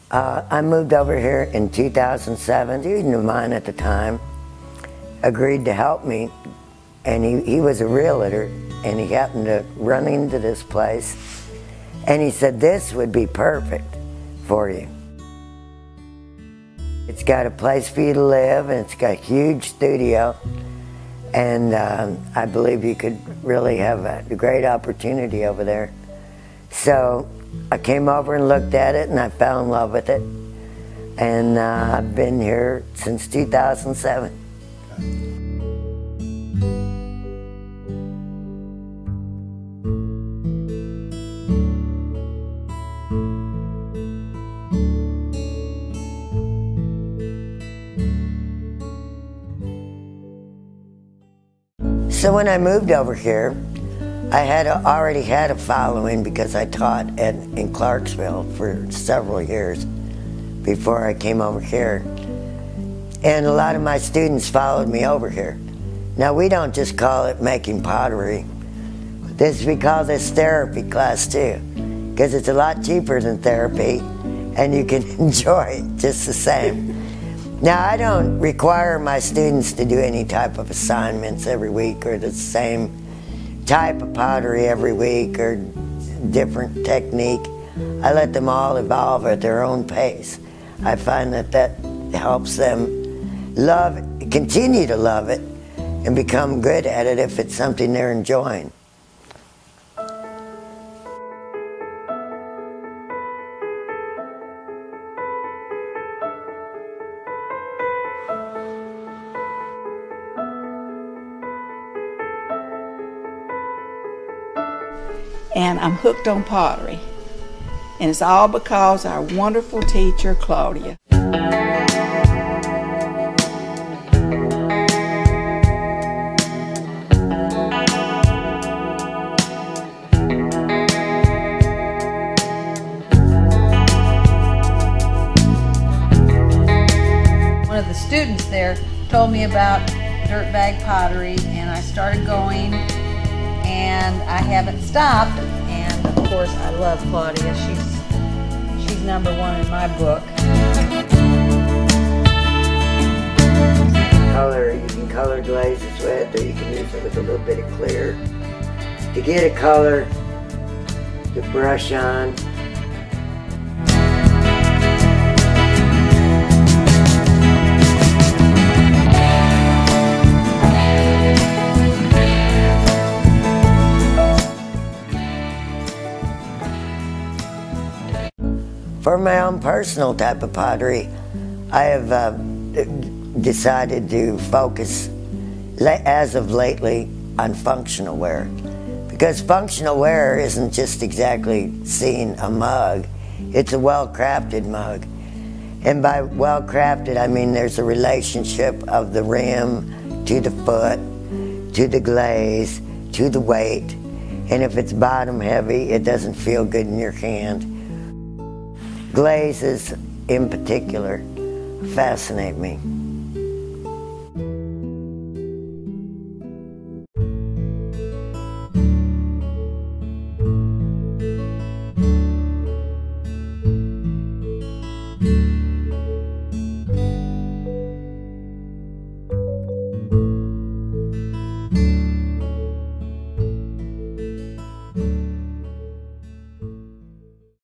I moved over here in 2007. A student of mine at the time agreed to help me, and he was a realtor, and he happened to run into this place, and he said, "This would be perfect for you. It's got a place for you to live, and it's got a huge studio, and I believe you could really have a great opportunity over there." So I came over and looked at it, and I fell in love with it, and I've been here since 2007. So when I moved over here, I had already had a following because I taught in Clarksville for several years before I came over here. And a lot of my students followed me over here. Now, we don't just call it making pottery. We call this therapy class too, because it's a lot cheaper than therapy and you can enjoy it just the same. Now, I don't require my students to do any type of assignments every week or the same type of pottery every week or different technique. I let them all evolve at their own pace. I find that helps them continue to love it and become good at it if it's something they're enjoying. And I'm hooked on pottery. And it's all because our wonderful teacher, Claudia. One of the students there told me about dirtbag pottery, and I started going, and I haven't stopped. And of course, I love Claudia. She's number one in my book. You can color glazes with, or you can use it with a little bit of clear. To get a color, to brush on. For my own personal type of pottery, I have decided to focus, as of lately, on functional wear. Because functional wear isn't just exactly seeing a mug, it's a well-crafted mug. And by well-crafted, I mean there's a relationship of the rim to the foot, to the glaze, to the weight. And if it's bottom heavy, it doesn't feel good in your hand. Glazes, in particular, fascinate me.